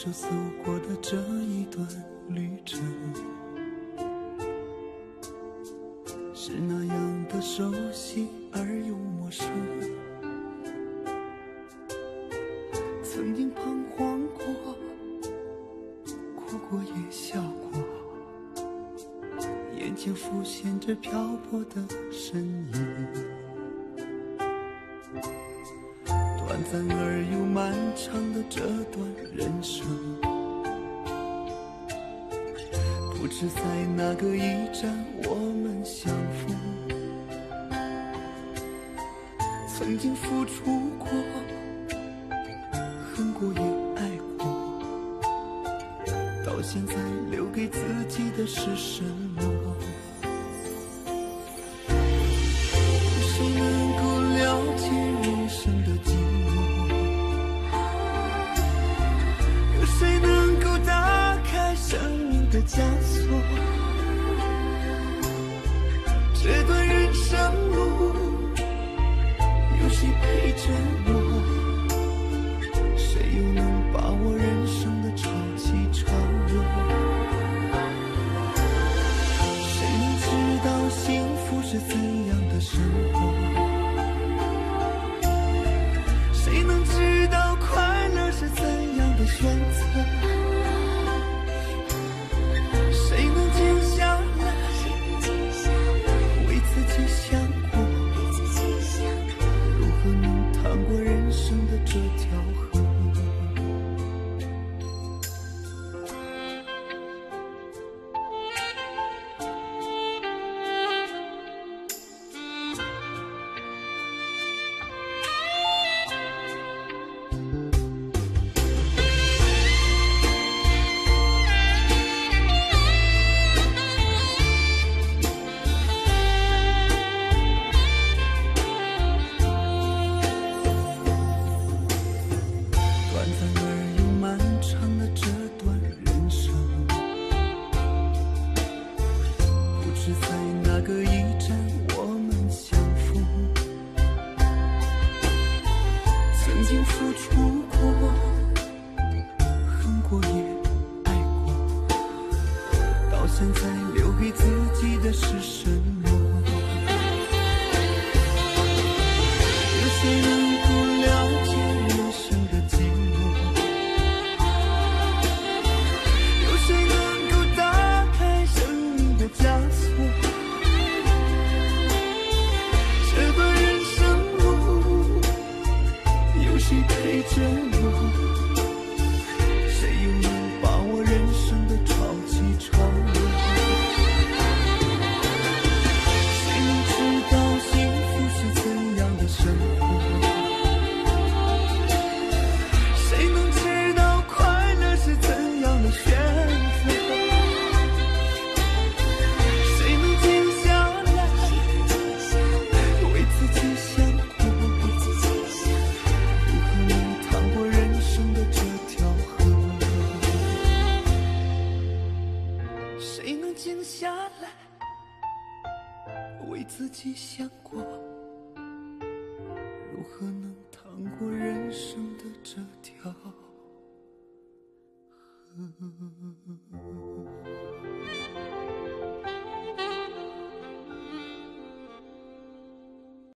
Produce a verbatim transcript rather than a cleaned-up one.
手走过的这一段旅程，是那样的熟悉而又陌生。曾经彷徨过，哭过也笑过，眼前浮现着漂泊的身影，短暂而又漫长的这段人生，不知在哪个驿站我们相逢。曾经付出过，恨过也爱过，到现在留给自己的是什么？有谁能够了解人生的寂寞？有谁能够打开生命的枷锁？这段人生路，有谁陪着我？谁又能把握人生的潮起潮落？谁能知道幸福是怎样的生活？谁能知道快乐是怎样的选择？谁能静下来为自己想过？如何能趟过人生的这条河？现在留给自己的是什么？有谁能够了解人生的寂寞？有谁能够打开生命的枷锁？这段人生路，有谁陪着我？谁又能把握人生的潮起潮落？静下来为自己想过，如何能趟过人生的这条河？